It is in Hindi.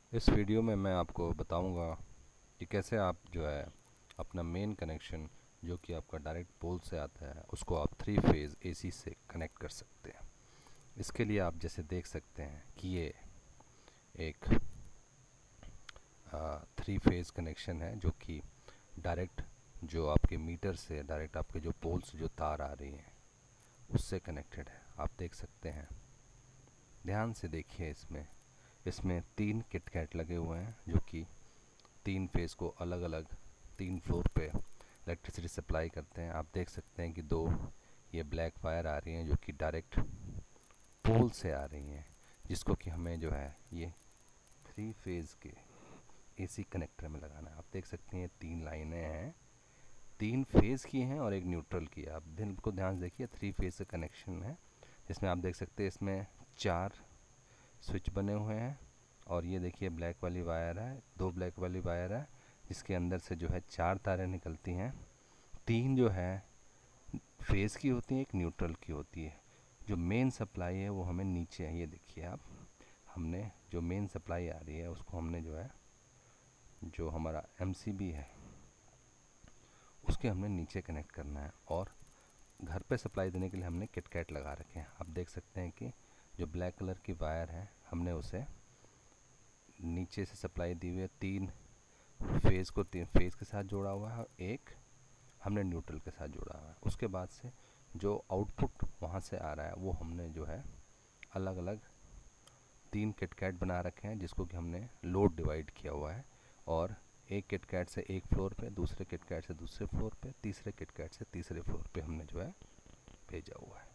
इस वीडियो में मैं आपको बताऊंगा कि कैसे आप जो है अपना मेन कनेक्शन जो कि आपका डायरेक्ट पोल से आता है उसको आप 3 फेज़ एसी से कनेक्ट कर सकते हैं। इसके लिए आप जैसे देख सकते हैं कि ये एक 3 फेज़ कनेक्शन है जो कि डायरेक्ट जो आपके मीटर से डायरेक्ट आपके जो पोल से जो तार आ रही हैं उससे कनेक्टेड है। आप देख सकते हैं, ध्यान से देखिए। इसमें 3 किट कैट लगे हुए हैं जो कि 3 फेज़ को अलग अलग 3 फ्लोर पे इलेक्ट्रिसिटी सप्लाई करते हैं। आप देख सकते हैं कि 2 ये ब्लैक वायर आ रही हैं जो कि डायरेक्ट पोल से आ रही हैं, जिसको कि हमें जो है ये 3 फेज़ के एसी कनेक्टर में लगाना है। आप देख सकते हैं ये 3 लाइनें हैं, 3 फेज़ की हैं और एक न्यूट्रल की है। आप दिन को ध्यान से देखिए, 3 फेज़ से कनेक्शन है जिसमें आप देख सकते हैं इसमें 4 स्विच बने हुए हैं। और ये देखिए ब्लैक वाली वायर है, 2 ब्लैक वाली वायर है जिसके अंदर से जो है 4 तारें निकलती हैं। 3 जो है फेज़ की होती हैं, एक न्यूट्रल की होती है। जो मेन सप्लाई है वो हमें नीचे है, ये देखिए आप। हमने जो मेन सप्लाई आ रही है उसको हमने जो है जो हमारा एमसीबी है उसके हमने नीचे कनेक्ट करना है। और घर पे सप्लाई देने के लिए हमने किटकैट लगा रखे हैं। आप देख सकते हैं कि जो ब्लैक कलर की वायर है हमने उसे नीचे से सप्लाई दी हुई है। 3 फेज़ के साथ जोड़ा हुआ है और एक हमने न्यूट्रल के साथ जोड़ा हुआ है। उसके बाद से जो आउटपुट वहाँ से आ रहा है वो हमने जो है अलग अलग 3 किटकैट बना रखे हैं जिसको कि हमने लोड डिवाइड किया हुआ है। और एक किटकैट से एक फ्लोर पे, दूसरे किटकैट से दूसरे फ्लोर पे, तीसरे किटकैट से तीसरे फ्लोर पे हमने जो है भेजा हुआ है।